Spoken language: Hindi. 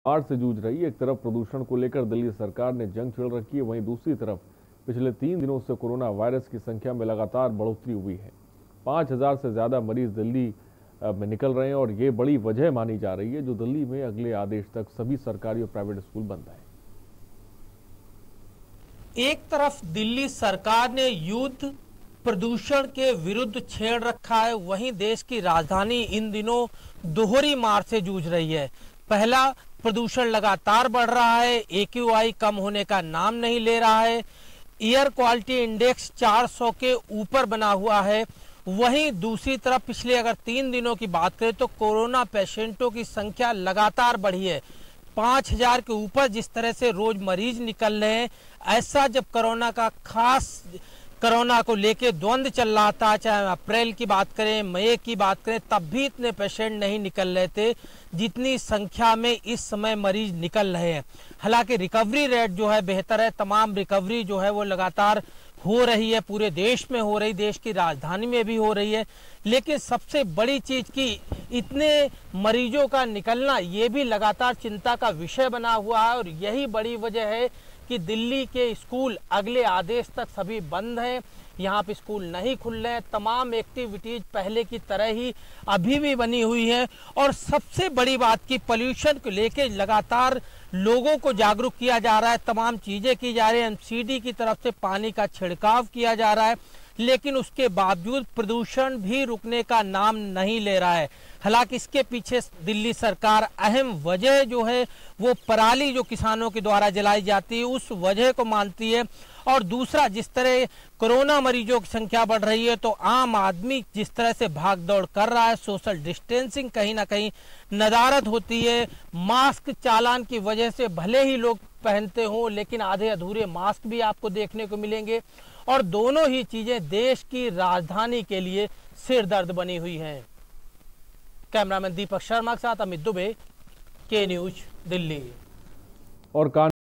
हार से जूझ रही है। एक तरफ प्रदूषण को लेकर दिल्ली सरकार ने जंग छिड़ रखी है, वहीं दूसरी तरफ पिछले 3 दिनों से कोरोना वायरस की संख्या में लगातार बढ़ोतरी हुई है। 5000 से ज्यादा मरीज दिल्ली में निकल रहे हैं और ये बड़ी वजह मानी जा रही है, जो दिल्ली में अगले आदेश तक सभी सरकारी और प्राइवेट स्कूल बंद हैं। एक तरफ दिल्ली सरकार ने युद्ध प्रदूषण के विरुद्ध छेड़ रखा है, वहीं देश की राजधानी इन दिनों दोहरी मार से जूझ रही है। पहला, प्रदूषण लगातार बढ़ रहा है, AQI कम होने का नाम नहीं ले रहा है, एयर क्वालिटी इंडेक्स 400 के ऊपर बना हुआ है। वहीं दूसरी तरफ पिछले अगर 3 दिनों की बात करें तो कोरोना पेशेंटों की संख्या लगातार बढ़ी है। 5000 के ऊपर जिस तरह से रोज मरीज निकल रहे हैं, ऐसा जब कोरोना को लेके द्वंद्व चल रहा था, चाहे अप्रैल की बात करें, मई की बात करें, तब भी इतने पेशेंट नहीं निकल रहे थे जितनी संख्या में इस समय मरीज निकल रहे हैं। हालांकि रिकवरी रेट जो है बेहतर है, तमाम रिकवरी जो है वो लगातार हो रही है, पूरे देश में हो रही, देश की राजधानी में भी हो रही है। लेकिन सबसे बड़ी चीज की इतने मरीजों का निकलना ये भी लगातार चिंता का विषय बना हुआ है, और यही बड़ी वजह है कि दिल्ली के स्कूल अगले आदेश तक सभी बंद हैं। यहाँ पे स्कूल नहीं खुल रहे हैं, तमाम एक्टिविटीज पहले की तरह ही अभी भी बनी हुई है। और सबसे बड़ी बात की पोल्यूशन को लेके लगातार लोगों को जागरूक किया जा रहा है, तमाम चीजें की जा रही है, MCD की तरफ से पानी का छिड़काव किया जा रहा है, लेकिन उसके बावजूद प्रदूषण भी रुकने का नाम नहीं ले रहा है। हालांकि इसके पीछे दिल्ली सरकार अहम वजह जो है वो पराली जो किसानों के द्वारा जलाई जाती है उस वजह को मानती है। और दूसरा, जिस तरह कोरोना मरीजों की संख्या बढ़ रही है तो आम आदमी जिस तरह से भाग दौड़ कर रहा है, सोशल डिस्टेंसिंग कहीं ना कहीं नदारद होती है। मास्क चालान की वजह से भले ही लोग पहनते हों, लेकिन आधे अधूरे मास्क भी आपको देखने को मिलेंगे, और दोनों ही चीजें देश की राजधानी के लिए सिरदर्द बनी हुई हैं। कैमरामैन दीपक शर्मा के साथ अमित दुबे, के न्यूज, दिल्ली। और